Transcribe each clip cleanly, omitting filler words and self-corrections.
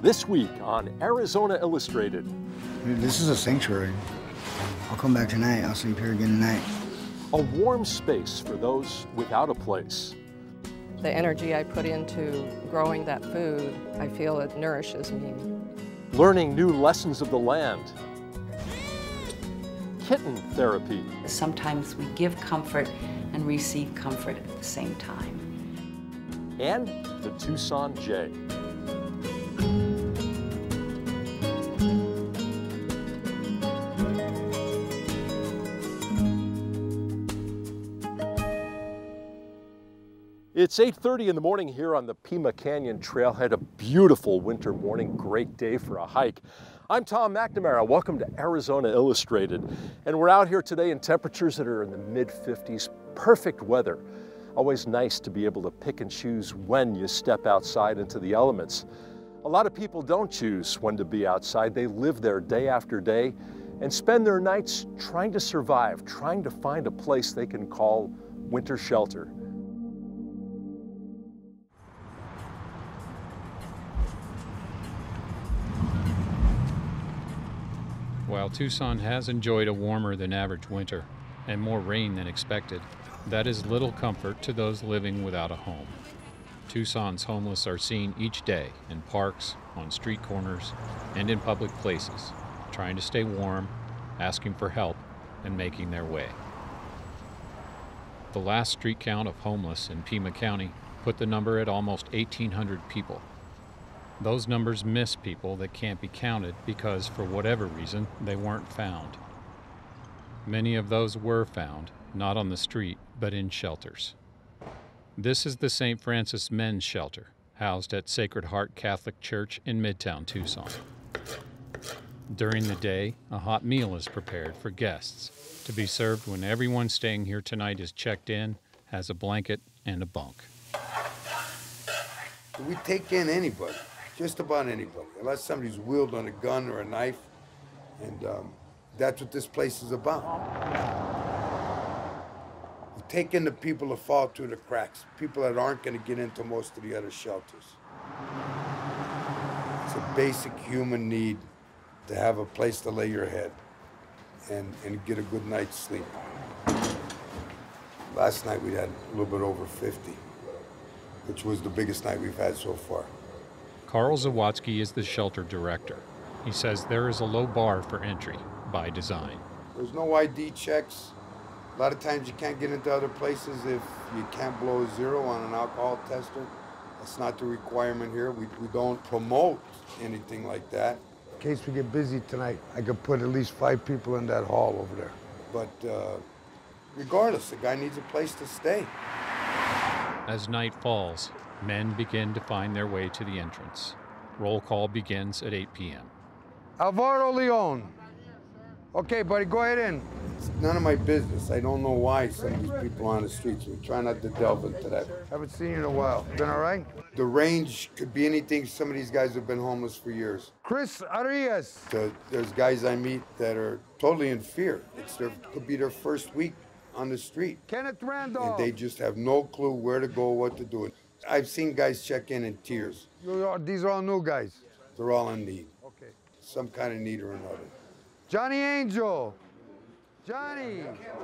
This week on Arizona Illustrated. This is a sanctuary. I'll come back tonight. I'll sleep here again tonight. A warm space for those without a place. The energy I put into growing that food, I feel it nourishes me. Learning new lessons of the land. Kitten therapy. Sometimes we give comfort and receive comfort at the same time. And the Tucson Jay. It's 8:30 in the morning here on the Pima Canyon Trailhead, a beautiful winter morning, great day for a hike. I'm Tom McNamara, welcome to Arizona Illustrated. And we're out here today in temperatures that are in the mid-50s, perfect weather. Always nice to be able to pick and choose when you step outside into the elements. A lot of people don't choose when to be outside. They live there day after day and spend their nights trying to survive, trying to find a place they can call winter shelter. While Tucson has enjoyed a warmer than average winter and more rain than expected, that is little comfort to those living without a home. Tucson's homeless are seen each day in parks, on street corners, and in public places, trying to stay warm, asking for help, and making their way. The last street count of homeless in Pima County put the number at almost 1,800 people. Those numbers miss people that can't be counted because, for whatever reason, they weren't found. Many of those were found, not on the street, but in shelters. This is the St. Francis Men's Shelter, housed at Sacred Heart Catholic Church in Midtown Tucson. During the day, a hot meal is prepared for guests to be served when everyone staying here tonight is checked in, has a blanket and a bunk. We take in anybody. Just about anybody, unless somebody's wielded on a gun or a knife, and that's what this place is about. We take in the people that fall through the cracks, people that aren't going to get into most of the other shelters. It's a basic human need to have a place to lay your head and get a good night's sleep. Last night we had a little bit over 50, which was the biggest night we've had so far. Carl Zawatsky is the shelter director. He says there is a low bar for entry by design. There's no ID checks. A lot of times you can't get into other places if you can't blow a 0 on an alcohol tester. That's not the requirement here. We don't promote anything like that. In case we get busy tonight, I could put at least 5 people in that hall over there. But regardless, the guy needs a place to stay. As night falls, men begin to find their way to the entrance. Roll call begins at 8 p.m. Alvaro Leon. Okay, buddy, go ahead in. It's none of my business. I don't know why some of these people are on the streets. We try not to delve into that. Haven't seen you in a while. Been all right? The range could be anything. Some of these guys have been homeless for years. Chris Arias. There's guys I meet that are totally in fear. Could be their first week on the street. Kenneth Randolph. And they just have no clue where to go, what to do. I've seen guys check in tears. These are all new guys. They're all in need. Okay. Some kind of need or another. Johnny Angel. Johnny.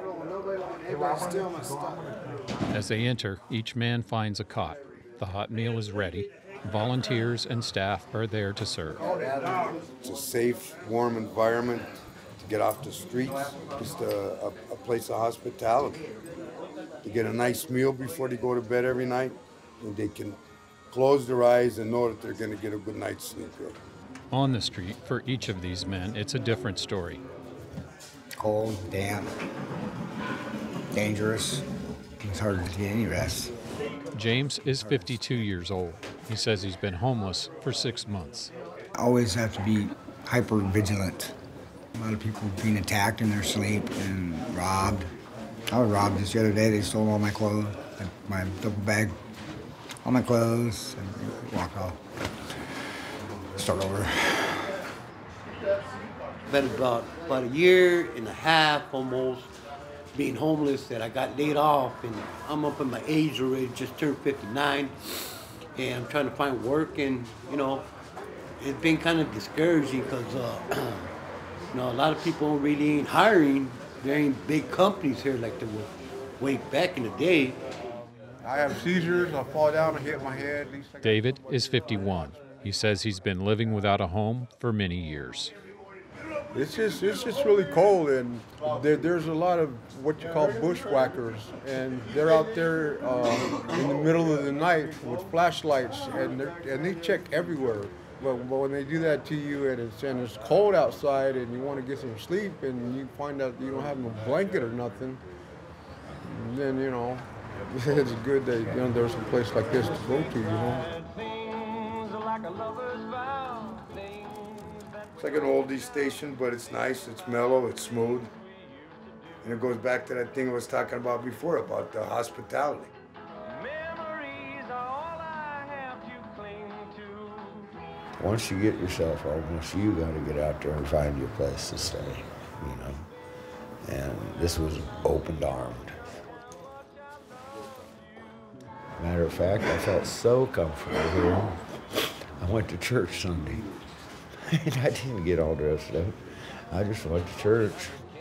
As they enter, each man finds a cot. The hot meal is ready. Volunteers and staff are there to serve. It's a safe, warm environment to get off the streets. Just a place of hospitality. To get a nice meal before they go to bed every night. And they can close their eyes and know that they're going to get a good night's sleep here. On the street, for each of these men, it's a different story. Cold, damp, dangerous. It's hard to get any rest. James is 52 years old. He says he's been homeless for 6 months. I always have to be hyper vigilant. A lot of people being attacked in their sleep and robbed. I was robbed just the other day. They stole all my clothes, my double bag. All my clothes, and walk off. Start over. Been about a year and a half almost being homeless that I got laid off, and I'm up in my age already, just turned 59, and I'm trying to find work, and it's been kind of discouraging because, you know, a lot of people really ain't hiring. There ain't big companies here like there were way back in the day. I have seizures, I fall down and hit my head. David is 51. He says he's been living without a home for many years. It's just really cold, and there's a lot of what you call bushwhackers, and they're out there in the middle of the night with flashlights, and they check everywhere. But when they do that to you, and it's cold outside, and you want to get some sleep, and you find out you don't have no blanket or nothing, then you know it's good that there's a place like this to go to, you know. It's like an oldie station, but it's nice, it's mellow, it's smooth. And it goes back to that thing I was talking about before, about the hospitality. Once you get yourself homeless, you got to get out there and find your place to stay, you know. And this was open-armed. Matter of fact, I felt so comfortable here. I went to church Sunday. And I didn't get all dressed up. I just went to church.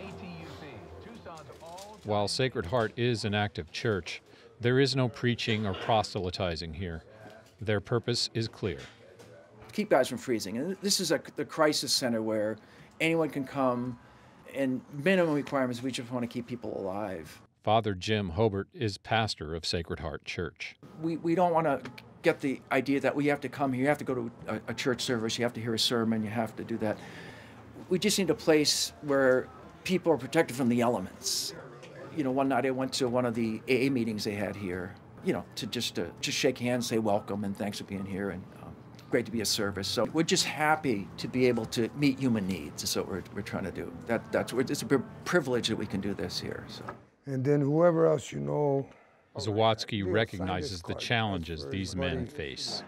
While Sacred Heart is an active church, there is no preaching or proselytizing here. Their purpose is clear. Keep guys from freezing. And this is the crisis center where anyone can come, and minimum requirements, we just want to keep people alive. Father Jim Hobart is pastor of Sacred Heart Church. We don't want to get the idea that we have to come here, you have to go to a church service, you have to hear a sermon, you have to do that. We just need a place where people are protected from the elements. You know, one night I went to one of the AA meetings they had here, you know, to just shake hands, say welcome, and thanks for being here, and great to be a service. So we're just happy to be able to meet human needs. Is what we're trying to do. It's a privilege that we can do this here. So. And then whoever else you know. Zawadzki recognizes the challenges these men face.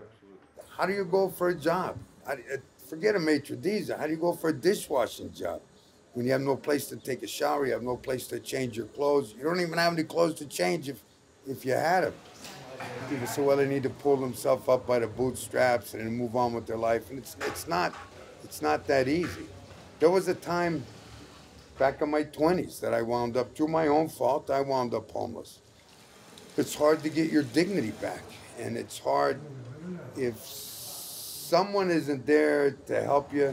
How do you go for a job? Forget a maitre d', how do you go for a dishwashing job? When you have no place to take a shower, you have no place to change your clothes. You don't even have any clothes to change if you had them. People say, well, they need to pull themselves up by the bootstraps and move on with their life. And it's not that easy. There was a time back in my 20s that I wound up, through my own fault, I wound up homeless. It's hard to get your dignity back, and it's hard if someone isn't there to help you.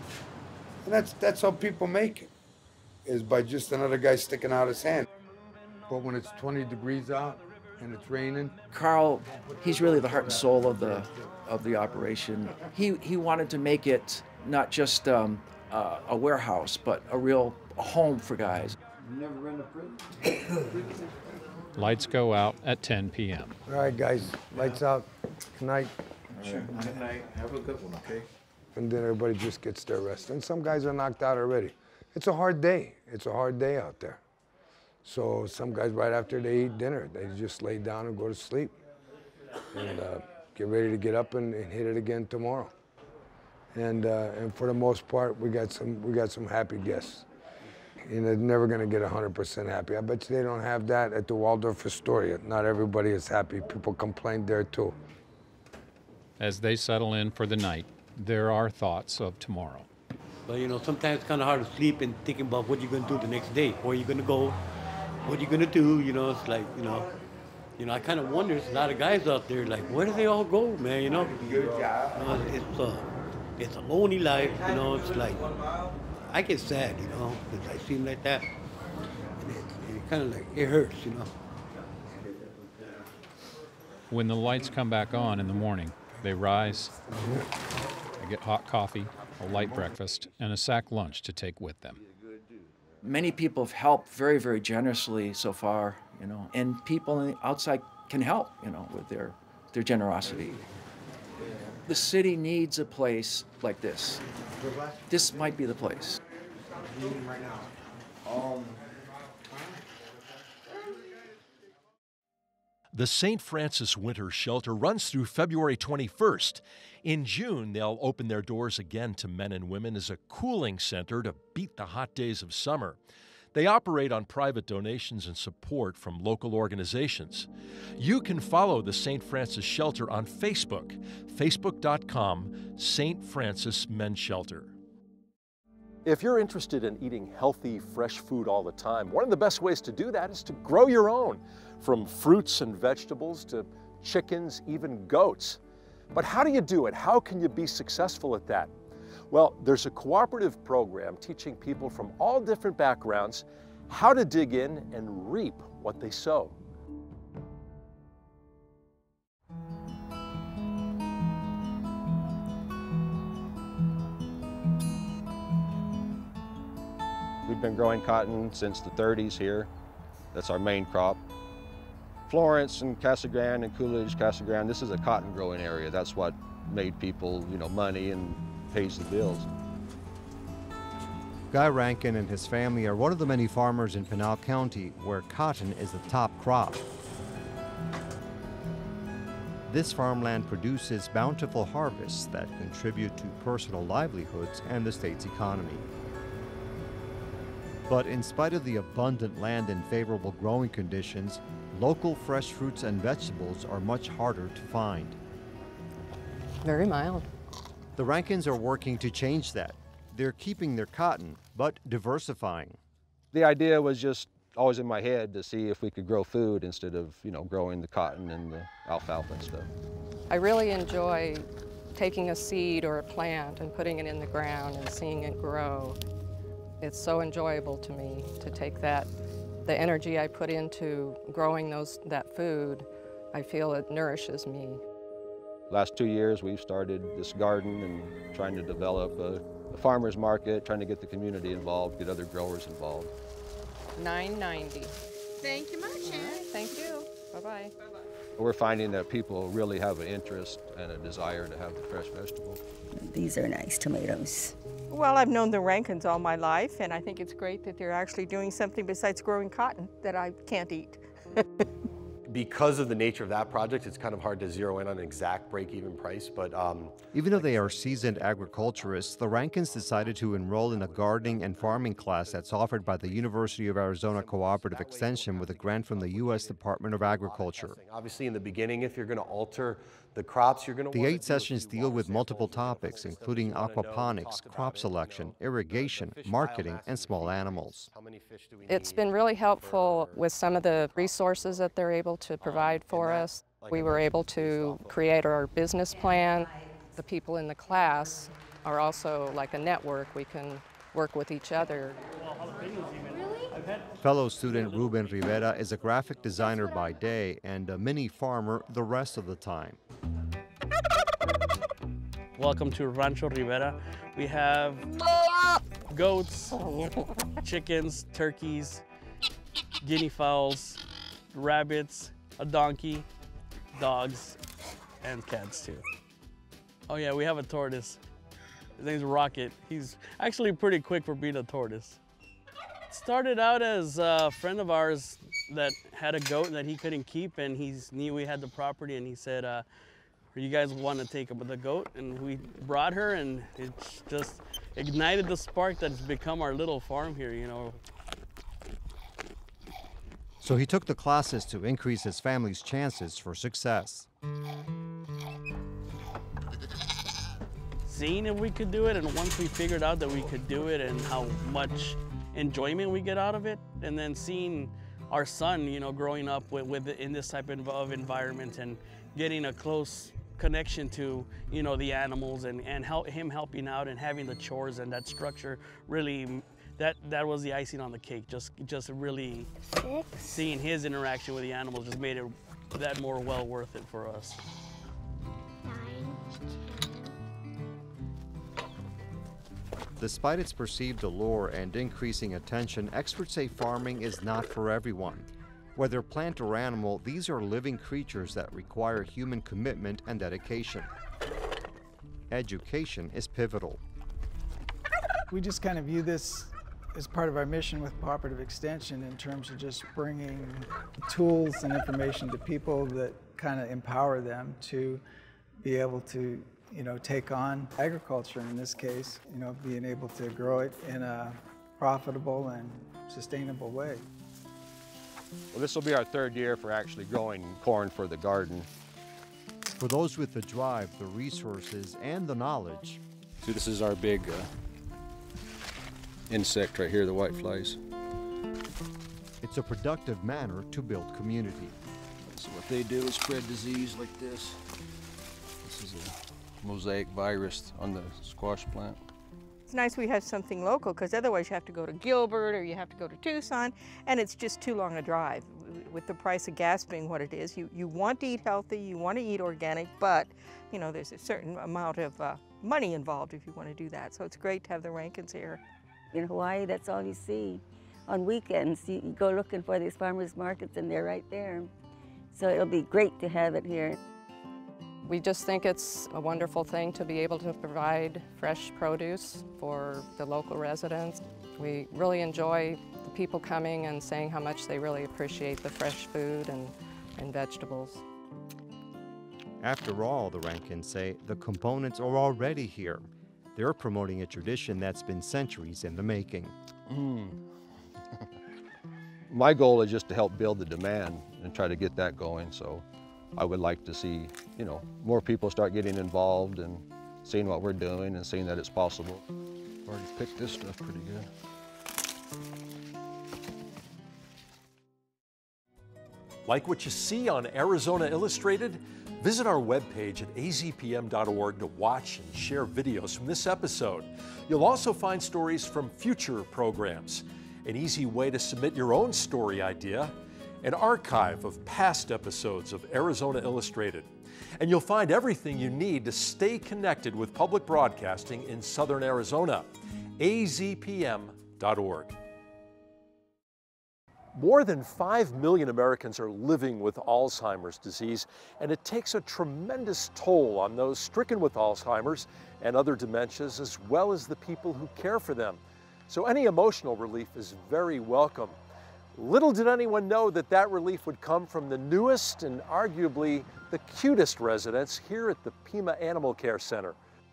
And that's how people make it, is by just another guy sticking out his hand. But when it's 20 degrees out and it's raining. Carl, he's really the heart and soul of the operation. He wanted to make it not just a warehouse, but a real home for guys. You never been to prison? Lights go out at 10 p.m. All right, guys, lights out. Good night. Sure. Good night. Have a good one, okay? And then everybody just gets their rest. And some guys are knocked out already. It's a hard day. It's a hard day out there. So some guys, right after they eat dinner, they just lay down and go to sleep and get ready to get up and hit it again tomorrow. And for the most part, we got some happy guests. You know, they're never going to get 100% happy. I bet you they don't have that at the Waldorf Astoria. Not everybody is happy. People complain there too. As they settle in for the night, there are thoughts of tomorrow. But you know, sometimes it's kind of hard to sleep and thinking about what you're going to do the next day, where you're going to go, what you're going to do. You know, it's like, you know, I kind of wonder, there's a lot of guys out there, like, where do they all go, man, you know? Good job. It's a lonely life, you know, it's like, I get sad, you know, because I seem like that. And it kind of like, it hurts, you know. When the lights come back on in the morning, they rise, they get hot coffee, a light breakfast, and a sack lunch to take with them. Many people have helped very, very generously so far, you know, and people on the outside can help, you know, with their generosity. The city needs a place like this. This might be the place. The St. Francis Winter Shelter runs through February 21st. In June, they'll open their doors again to men and women as a cooling center to beat the hot days of summer. They operate on private donations and support from local organizations. You can follow the St. Francis Shelter on Facebook, facebook.com/SFW. St. Francis Men's Shelter. If you're interested in eating healthy, fresh food all the time, one of the best ways to do that is to grow your own, from fruits and vegetables to chickens, even goats. But how do you do it? How can you be successful at that? Well, there's a cooperative program teaching people from all different backgrounds how to dig in and reap what they sow. We've been growing cotton since the 30s here. That's our main crop. Florence and Casa Grande and Coolidge, Casa Grande, this is a cotton growing area. That's what made people, money and pays the bills. Guy Rankin and his family are one of the many farmers in Pinal County where cotton is the top crop. This farmland produces bountiful harvests that contribute to personal livelihoods and the state's economy. But in spite of the abundant land and favorable growing conditions, local fresh fruits and vegetables are much harder to find. Very mild. The Rankins are working to change that. They're keeping their cotton, but diversifying. The idea was just always in my head to see if we could grow food instead of, growing the cotton and the alfalfa and stuff. I really enjoy taking a seed or a plant and putting it in the ground and seeing it grow. It's so enjoyable to me to take the energy I put into growing that food. I feel it nourishes me. Last 2 years, we've started this garden and trying to develop a farmer's market, trying to get the community involved, get other growers involved. $9.90. Thank you much, Ann. Right, thank you. Bye-bye. We're finding that people really have an interest and a desire to have the fresh vegetables. These are nice tomatoes. Well, I've known the Rankins all my life, and I think it's great that they're actually doing something besides growing cotton that I can't eat. Because of the nature of that project, it's kind of hard to zero in on an exact break-even price, but... Even though they are seasoned agriculturists, the Rankins decided to enroll in a gardening and farming class that's offered by the University of Arizona Cooperative Extension with a grant from the U.S. Department of Agriculture. Obviously, in the beginning, if you're going to alter the crops, you're going to... The 8 sessions deal with multiple topics, including aquaponics, crop selection, irrigation, marketing, and small animals. It's been really helpful with some of the resources that they're able to provide for us. We were able to create our business plan. The people in the class are also like a network. We can work with each other. Fellow student Ruben Rivera is a graphic designer by day and a mini farmer the rest of the time. Welcome to Rancho Rivera. We have goats, chickens, turkeys, guinea fowls, rabbits, a donkey, dogs, and cats too. Oh yeah, we have a tortoise. His name's Rocket. He's actually pretty quick for being a tortoise. Started out as a friend of ours that had a goat that he couldn't keep, and he knew we had the property, and he said, you guys want to take the goat? And we brought her, and it just ignited the spark that's become our little farm here, So he took the classes to increase his family's chances for success. Seeing if we could do it, and once we figured out that we could do it and how much enjoyment we get out of it, and then seeing our son, growing up in this type of environment and getting a close connection to, the animals and him helping out and having the chores and that structure, really, that was the icing on the cake. Just really seeing his interaction with the animals just made it that more well worth it for us. Despite its perceived allure and increasing attention, experts say farming is not for everyone. Whether plant or animal, these are living creatures that require human commitment and dedication. Education is pivotal. We just kind of view this as part of our mission with Cooperative Extension in terms of just bringing tools and information to people that kind of empower them to be able to take on agriculture in this case, being able to grow it in a profitable and sustainable way. Well, this will be our 3rd year for actually growing corn for the garden. For those with the drive, the resources, and the knowledge, See, this is our big insect right here, the whiteflies. it's a productive manner to build community. So what they do is spread disease like this. This is a mosaic virus on the squash plant. It's nice we have something local, because otherwise you have to go to Gilbert or you have to go to Tucson, and it's just too long a drive. With the price of gas being what it is, you want to eat healthy, you want to eat organic, but you know, there's a certain amount of money involved if you want to do that. So it's great to have the Rankins here. In Hawaii, that's all you see. On weekends, you go looking for these farmers markets and they're right there. So it'll be great to have it here. We just think it's a wonderful thing to be able to provide fresh produce for the local residents. We really enjoy the people coming and saying how much they really appreciate the fresh food and vegetables. After all, the Rankins say, the components are already here. They're promoting a tradition that's been centuries in the making. My goal is just to help build the demand and try to get that going. So I would like to see, you know, more people start getting involved and seeing what we're doing and seeing that it's possible. I've already picked this stuff pretty good. Like what you see on Arizona Illustrated? Visit our webpage at azpm.org to watch and share videos from this episode. You'll also find stories from future programs, an easy way to submit your own story idea, an archive of past episodes of Arizona Illustrated. And you'll find everything you need to stay connected with public broadcasting in Southern Arizona. azpm.org. More than 5 million Americans are living with Alzheimer's disease, and it takes a tremendous toll on those stricken with Alzheimer's and other dementias, as well as the people who care for them. So any emotional relief is very welcome. Little did anyone know that that relief would come from the newest and arguably the cutest residents here at the Pima Animal Care Center.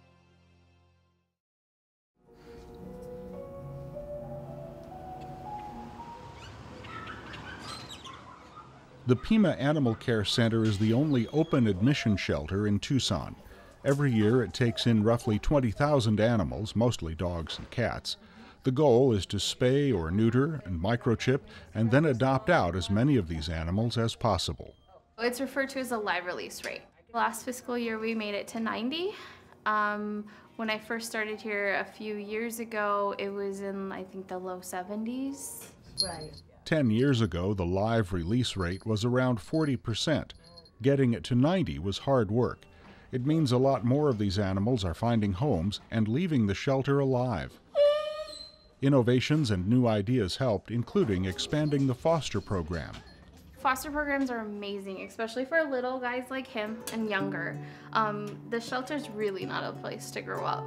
The Pima Animal Care Center is the only open admission shelter in Tucson. Every year it takes in roughly 20,000 animals, mostly dogs and cats. The goal is to spay or neuter and microchip and then adopt out as many of these animals as possible. It's referred to as a live release rate. Last fiscal year we made it to 90. When I first started here a few years ago, it was in, I think, the low 70s. Right. 10 years ago, the live release rate was around 40%. Getting it to 90 was hard work. It means a lot more of these animals are finding homes and leaving the shelter alive. Innovations and new ideas helped, including expanding the foster program. Foster programs are amazing, especially for little guys like him and younger. The shelter's really not a place to grow up.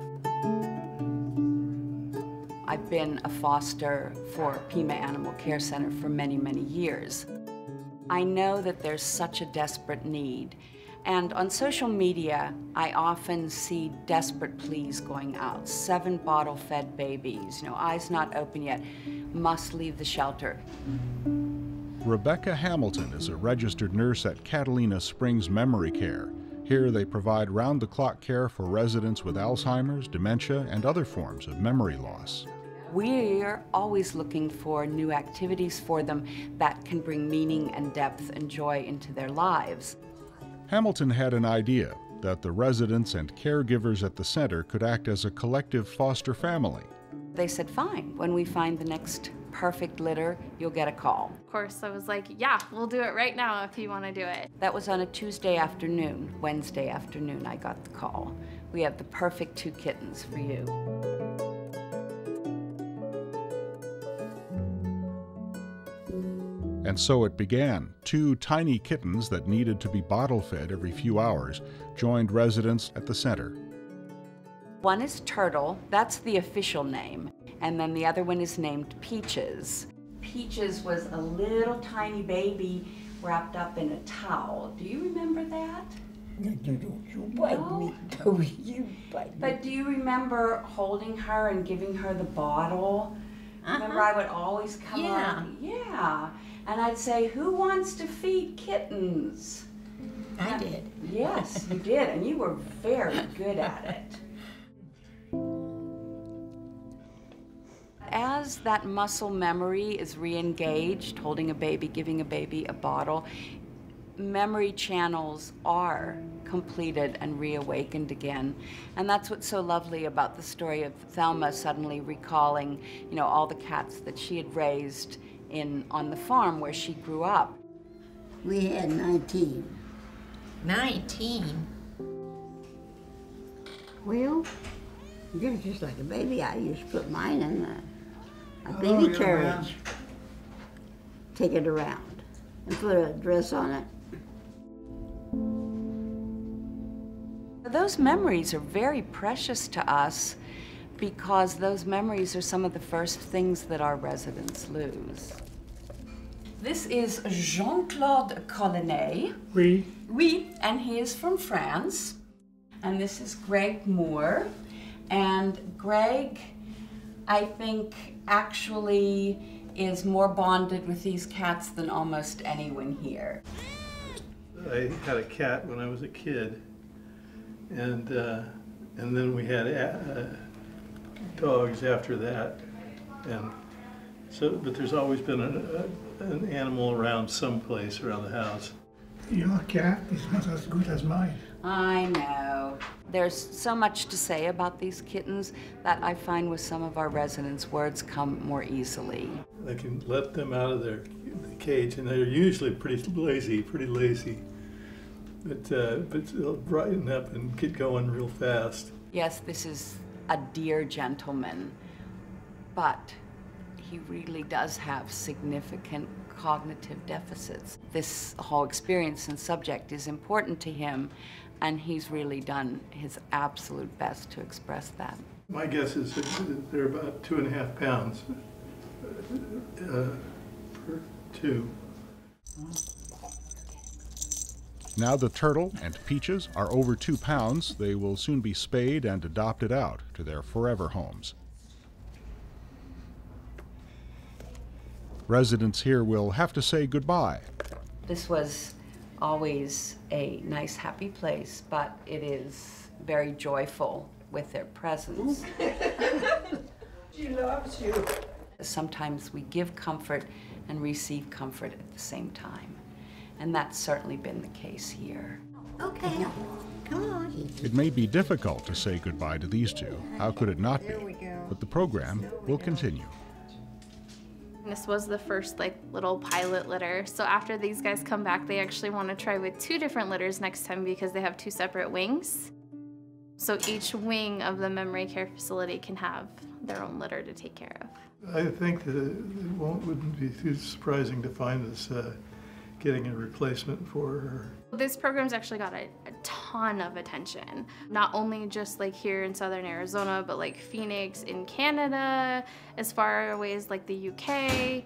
I've been a foster for Pima Animal Care Center for many, many years. I know that there's such a desperate need. And on social media, I often see desperate pleas going out. 7 bottle-fed babies, eyes not open yet, must leave the shelter. Rebecca Hamilton is a registered nurse at Catalina Springs Memory Care. Here they provide round-the-clock care for residents with Alzheimer's, dementia, and other forms of memory loss. We're always looking for new activities for them that can bring meaning and depth and joy into their lives. Hamilton had an idea that the residents and caregivers at the center could act as a collective foster family. They said, fine, when we find the next perfect litter, you'll get a call. Of course, I was like, yeah, we'll do it right now if you want to do it. That was on a Tuesday afternoon. Wednesday afternoon, I got the call. We have the perfect 2 kittens for you. And so it began. 2 tiny kittens that needed to be bottle-fed every few hours joined residents at the center. One is Turtle, that's the official name, and then the other one is named Peaches. Peaches was a little tiny baby wrapped up in a towel. Do you remember that? You bite me. No, you bite me. But do you remember holding her and giving her the bottle? Remember I would always come on? Yeah. And I'd say, who wants to feed kittens? I did. Yes, you did, and you were very good at it. As that muscle memory is re-engaged, holding a baby, giving a baby a bottle, memory channels are completed and reawakened again. And that's what's so lovely about the story of Thelma suddenly recalling, you know, all the cats that she had raised on the farm where she grew up. We had 19. 19? Well, just like a baby, I used to put mine in a baby carriage, take it around, and put a dress on it. Those memories are very precious to us because those memories are some of the first things that our residents lose. This is Jean-Claude Collinet. Oui. Oui, and he is from France. And this is Greg Moore. And Greg, I think, actually is more bonded with these cats than almost anyone here. I had a cat when I was a kid, and then we had dogs after that, and so. But there's always been an animal around someplace around the house. Your cat is not as good as mine. I know. There's so much to say about these kittens that I find with some of our residents, words come more easily. I can let them out of their cage, and they're usually pretty lazy. But they'll brighten up and get going real fast. Yes, this is a dear gentleman, but he really does have significant cognitive deficits. This whole experience and subject is important to him, and he's really done his absolute best to express that. My guess is that they're about 2.5 pounds per two. Now the turtle and Peaches are over 2 pounds, they will soon be spayed and adopted out to their forever homes. Residents here will have to say goodbye. This was always a nice, happy place, but it is very joyful with their presence. She loves you. Sometimes we give comfort and receive comfort at the same time. And that's certainly been the case here. Okay, come on. It may be difficult to say goodbye to these two. How could it not be? But the program will continue. This was the first little pilot litter. So after these guys come back, they actually want to try with 2 different litters next time because they have 2 separate wings. So each wing of the memory care facility can have their own litter to take care of. I think that it wouldn't be too surprising to find us getting a replacement for her. This program's actually got a ton of attention, not only just here in southern Arizona, but Phoenix in Canada, as far away as the UK. Yeah,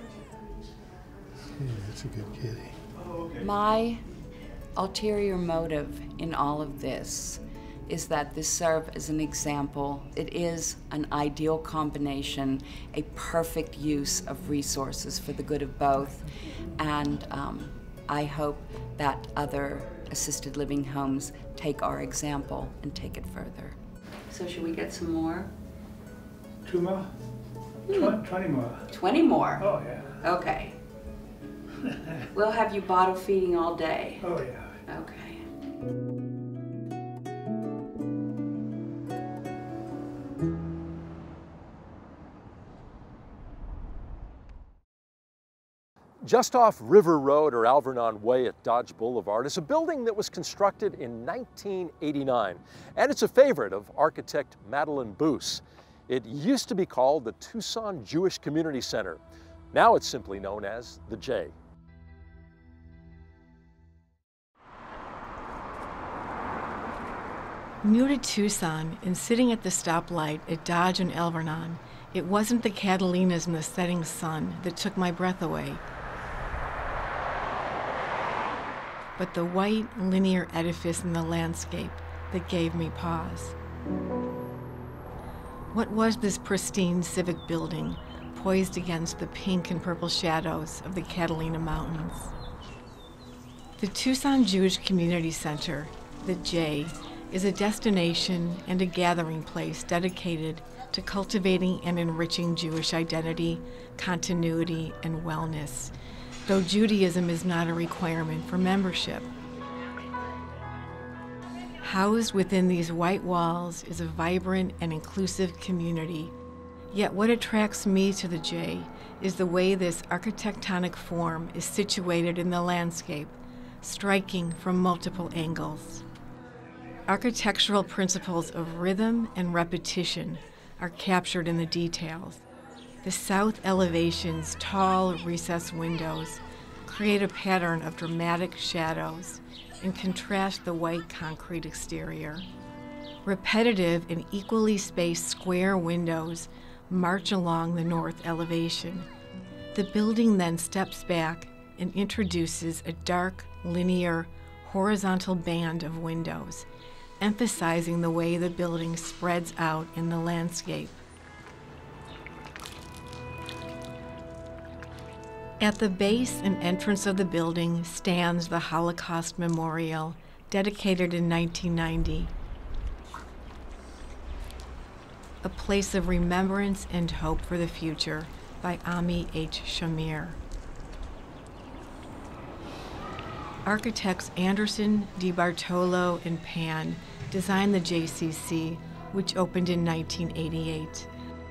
it's a good kitty. My ulterior motive in all of this is that this serve as an example. It is an ideal combination, a perfect use of resources for the good of both. And I hope that other assisted living homes take our example and take it further. So should we get some more? 2 more? 20 more. 20 more? Oh, yeah. Okay. We'll have you bottle feeding all day. Oh, yeah. Okay. Just off River Road or Alvernon Way at Dodge Boulevard is a building that was constructed in 1989, and it's a favorite of architect Madeline Boos. It used to be called the Tucson Jewish Community Center. Now it's simply known as the J. New to Tucson and sitting at the stoplight at Dodge and Alvernon, it wasn't the Catalinas in the setting sun that took my breath away, but the white, linear edifice in the landscape that gave me pause. What was this pristine civic building poised against the pink and purple shadows of the Catalina Mountains? The Tucson Jewish Community Center, the J, is a destination and a gathering place dedicated to cultivating and enriching Jewish identity, continuity, and wellness, though Judaism is not a requirement for membership. Housed within these white walls is a vibrant and inclusive community. Yet what attracts me to the J is the way this architectonic form is situated in the landscape, striking from multiple angles. Architectural principles of rhythm and repetition are captured in the details. The south elevation's tall recessed windows create a pattern of dramatic shadows and contrast the white concrete exterior. Repetitive and equally spaced square windows march along the north elevation. The building then steps back and introduces a dark, linear, horizontal band of windows, emphasizing the way the building spreads out in the landscape. At the base and entrance of the building stands the Holocaust Memorial, dedicated in 1990. A place of remembrance and hope for the future by Ami H. Shamir. Architects Anderson, DiBartolo, and Pan designed the JCC, which opened in 1988.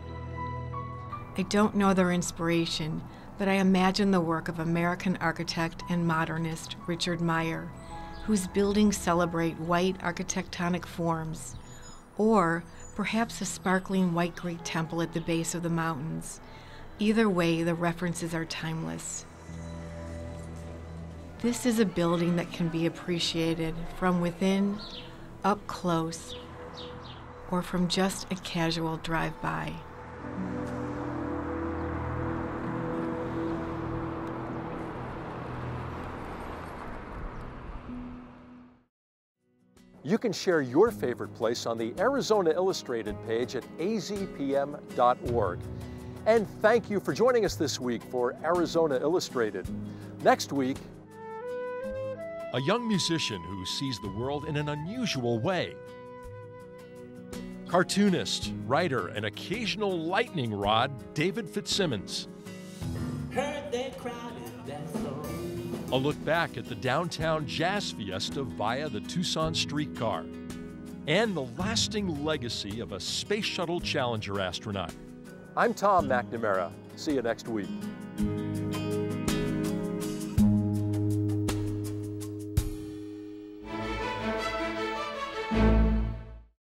I don't know their inspiration, but I imagine the work of American architect and modernist Richard Meyer, whose buildings celebrate white architectonic forms, or perhaps a sparkling white Greek temple at the base of the mountains. Either way, the references are timeless. This is a building that can be appreciated from within, up close, or from just a casual drive-by. You can share your favorite place on the Arizona Illustrated page at azpm.org. And thank you for joining us this week for Arizona Illustrated. Next week, a young musician who sees the world in an unusual way. Cartoonist, writer, and occasional lightning rod, David Fitzsimmons. Heard they crowded that floor. A look back at the downtown jazz fiesta via the Tucson streetcar. And the lasting legacy of a Space Shuttle Challenger astronaut. I'm Tom McNamara. See you next week.